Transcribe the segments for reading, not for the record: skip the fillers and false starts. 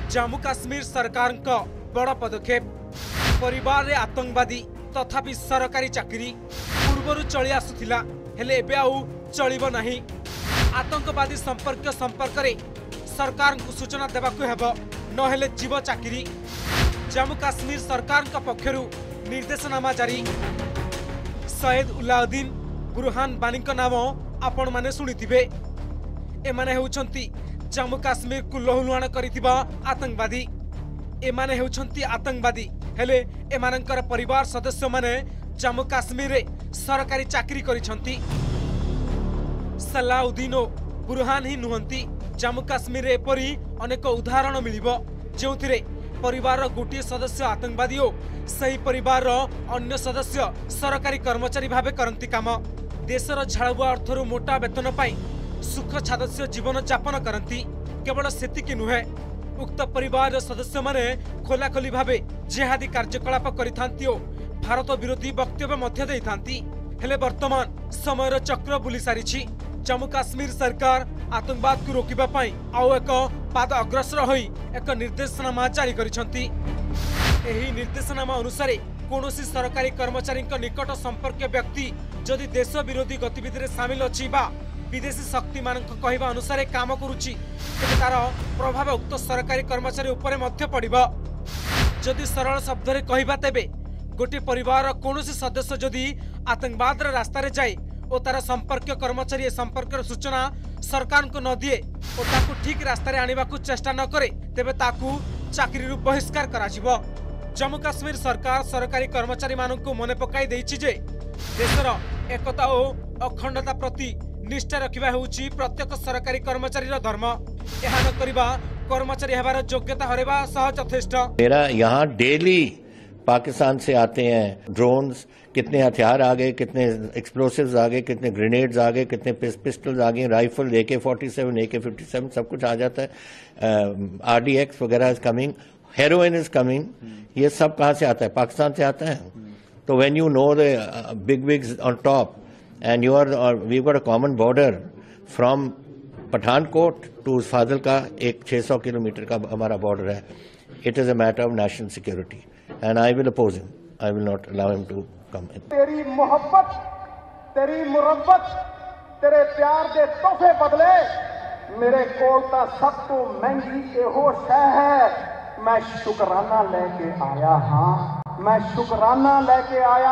जम्मू काश्मीर सरकार का बड़ पदक्षेप परिवार रे आतंकवादी तथापि सरकारी चाकरी पूर्वर चली आसुथिला हेले एबे आउ चलिबो नाही। आतंकवादी संपर्क रे सरकार को सूचना देबाकू हेबो नहेले जीव चाकरी। जम्मू काश्मीर सरकार का पक्षरु निर्देशनामा जारी। सैयद उलाउद्दीन बुरहान बानी नाम आपण माने सुनिथिबे। एमाने हेउछंती जम्मू काश्मीर को लहुलुहाण करिथिबा आतंकवादी। एमाने हेउछंती आतंकवादी हेले एमानंकर परिवार सदस्य माने जम्मू काश्मीर रे सरकारी चाकरी करिछंती। सलाउद्दीन ओ बुरहान ही नुहंती। जम्मू काश्मीर रे एपरी अनेक उदाहरण मिलिबो जेउथिरे परिवार गोटे सदस्य आतंकवादी और सही परिवार अन्य सदस्य सरकारी कर्मचारी भावे करंती काम। देशर झाड़ुआ अर्थरु मोटा वेतन पाई सुख छादस्य जीवन यापन करंती। केवल सेतिकी नुहे उक्त परिवार सदस्य माने खोलाखोली भावे जेहादी कार्यकलाप करिथांती और भारत विरोधी वक्तव्य मध्य देइथांती। हेले वर्तमान समयर चक्र बुली सारिछि। जम्मू काश्मीर सरकार आतंकवाद को रोकिबा पाई आउ एक पाद अग्रसर होई एक निर्देशनामा जारी करिसंती। एही निर्देशनामा अनुसार कोनोसी सरकारी कर्मचारी निकट संपर्क व्यक्ति जदि देश विरोधी गतिविधि रे शामिल अछि बा विदेशी शक्ति मानक कहवा अनुसार काम करुछि तेबे तार प्रभाव उक्त सरकारी कर्मचारी उपरे मध्य पड़िबो। जदि सरल शब्द रे कहबा तेबे गोटे परिवार कोनोसी सदस्य जदि आतंकवाद रास्ता रे जाय और तार संपर्क कर्मचारी संपर्क सूचना सरकार को न दिए और ताकू ठीक रास्ता रे आनिबा को चेष्टा न करे तेबे ताकू चाकरी बहिष्कार कराजिबो। जम्मू काश्मीर सरकार सरकारी कर्मचारी मानक मने पकाई देछि जे देशर एकता और अखंडता प्रति निष्ठा रखिबा हेउछि प्रत्येक सरकारी कर्मचारी धर्म। एहा न करिबा कर्मचारी हेबार योग्यता हरेबा सहज यथेष्ट। मेरा यहाँ डेली पाकिस्तान से आते हैं ड्रोन्स, कितने हथियार आ गए, कितने एक्सप्लोसिव्स आ गए, कितने ग्रेनेड्स आ गए, कितने पिस्टल्स आ गए, राइफल AK-47 AK-57 सब कुछ आ जाता है। RDX वगैरह is coming, heroin is coming. ये सब कहाँ से आता है? पाकिस्तान से आता है। तो when you know the big wigs on top and you are we got a common border from Pathankot to Fazilka, एक 600 किलोमीटर का हमारा बॉर्डर है। It is a matter of national security and I will oppose him. I will not allow him to come in. तेरी मोहब्बत, तेरी मुरब्बत, तेरे प्यार दे तोहफे बदले मेरे कोल ता सब तो महंगी एहो शै है। मैं शुकराना लेके आया हाँ, मैं शुकराना लेके आया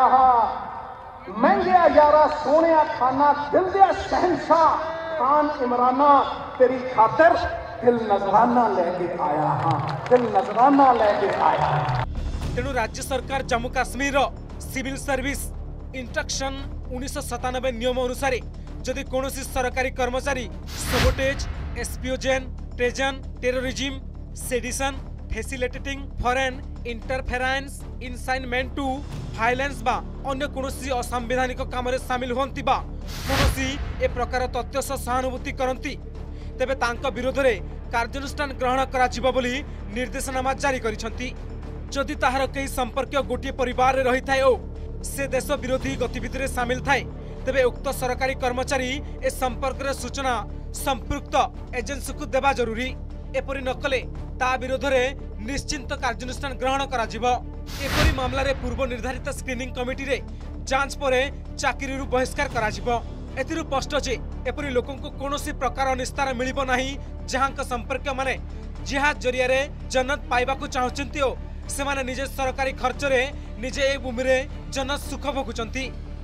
हाँ। महंगिया यारा सोनिया खाना दिल दे शहनशाह खान इमराना तेरी खातिर दिल नजराना लेके आया हाँ, दिल नजराना लेके आया हाँ। तेणु राज्य सरकार Jammu Kashmir civil service instruction 1997 नियम अनुसार जदि कोनोसी सरकारी कर्मचारी sabotage, espionage, treason, terrorism, sedition, facilitating foreign interference, incitement to violence बा अन्य कोनोसी असंवैधानिक काम रे शामिल होंती बा कोनोसी ए प्रकार तथ्य सहानुभूति करंती तेबे तांका विरोध रे कार्यानुष्ठान ग्रहण कराजिबो बोली निर्देशनामा जारी करिसंती। जदि ताहार कई संपर्क गोटे परिवार रही थाए ओ से देश विरोधी गतिविधि रे शामिल थाए तेबे उक्त सरकारी कर्मचारी ए संपर्क रे सूचना संपृक्त एजेंसी को देबा जरूरी। एपरि नकले ता विरोध रे निश्चिंत कार्यानुष्ठान ग्रहण कराजिबो। एपरि मामला रे पूर्व निर्धारित स्क्रीनिंग कमिटी रे जांच परे चाकरी बहिष्कार कराजिबो। एथिरु स्पष्ट जे एपरि लोकन को कोनोसी प्रकार निस्तार मिलिबो नाही जहांक संपर्क माने जिहाद जरिया रे जन्नत पाइबा को चाहचंती ओ सेमाने निजे सरकारी खर्च रे निजे ए भूमि रे जन सुख भोगुचंती।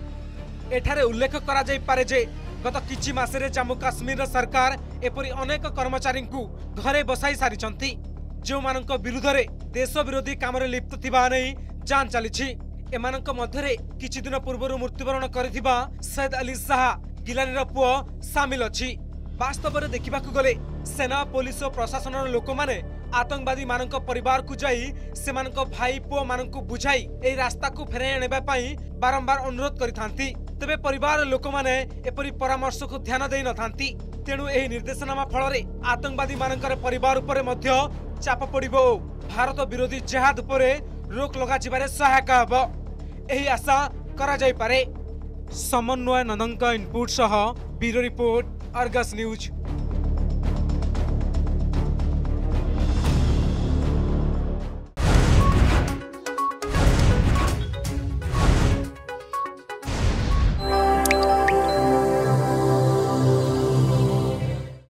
एठारे उल्लेख करा जाई पारे जे गत किछि मासरे जम्मू काश्मीर सरकार एपरि अनेक कर्मचारी को घरे बसाई सारिचंती जो मानक विरुद्ध रे देश विरोधी काम रे लिप्त थिबा नै जांच चलिछि। एमानक मध्यरे किछि दिन पूर्व मृत्युवरण करिथिबा सैयद अली शाह गिलानी रो पुओ शामिल अछि। वास्तव में देखा गले सेना पुलिस और प्रशासन लोक मैंने आतंकवादी मानक परिवार को जाई से भाई पुओ मानक बुझाई ए रास्ता को फेराई आने बारंबार अनुरोध करिथांती तेबे परिवार लोक मैंने एपरी परामर्श को ध्यान देई नथांती। तेणु एही निर्देशनामा फल आतंकवादी मानकर परिवार उपरे मध्य चाप पड़िबो भारत विरोधी जेहाद उपरे रोक लगा जिबारे सहायक हबो एही आशा करा जाई पारे। समन्वय नंदनका इनपुट सह ब्यूरो रिपोर्ट अर्गस न्यूज।